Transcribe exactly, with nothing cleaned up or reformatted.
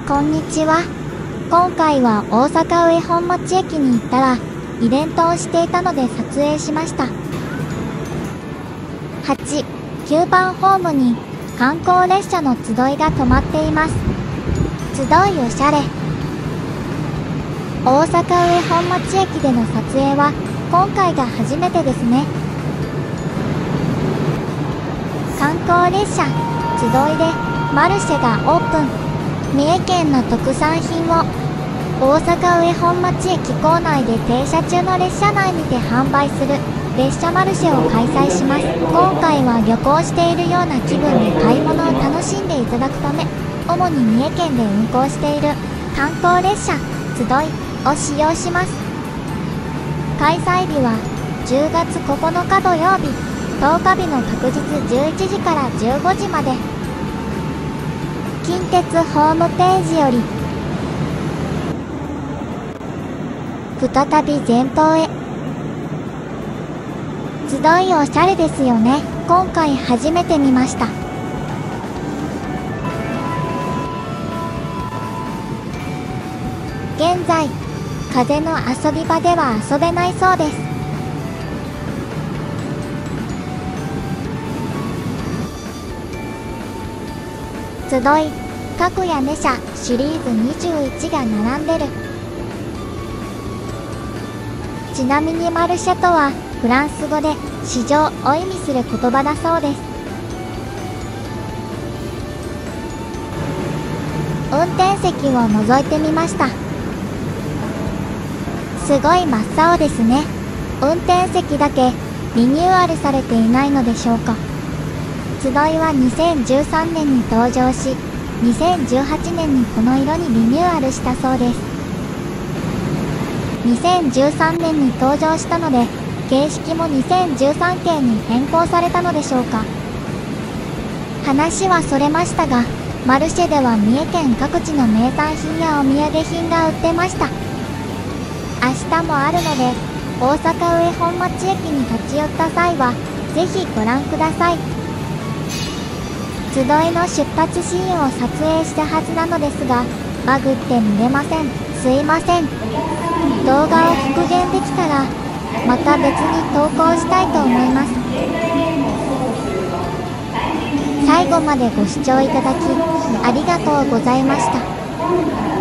こんにちは。今回は大阪上本町駅に行ったらイベントをしていたので撮影しました。はち、きゅうばんホームに観光列車の集いが止まっています。集いおしゃれ。大阪上本町駅での撮影は今回が初めてですね。観光列車集いでマルシェがオープン。三重県の特産品を大阪上本町駅構内で停車中の列車内にて販売する列車マルシェを開催します。今回は旅行しているような気分で買い物を楽しんでいただくため、主に三重県で運行している観光列車集いを使用します。開催日はじゅうがつここのか土曜日、とおか日の確日じゅういちじからじゅうごじまで。近鉄ホームページより再び前方へ。集いおしゃれですよね。今回初めて見ました。現在風の遊び場では遊べないそうです。集い各屋根車シリーズにじゅういちが並んでる。ちなみにマルシェとはフランス語で市場を意味する言葉だそうです。運転席を覗いてみました。すごい真っ青ですね。運転席だけリニューアルされていないのでしょうか。集いはにせんじゅうさんねんに登場し、にせんじゅうはちねんにこの色にリニューアルしたそうです。にせんじゅうさんねんに登場したので、形式もにせんじゅうさんけいに変更されたのでしょうか。話はそれましたが、マルシェでは三重県各地の名産品やお土産品が売ってました。明日もあるので、大阪上本町駅に立ち寄った際はぜひご覧ください。集いの出発シーンを撮影したはずなのですが、バグって見れません。すいません。動画を復元できたらまた別に投稿したいと思います。最後までご視聴いただきありがとうございました。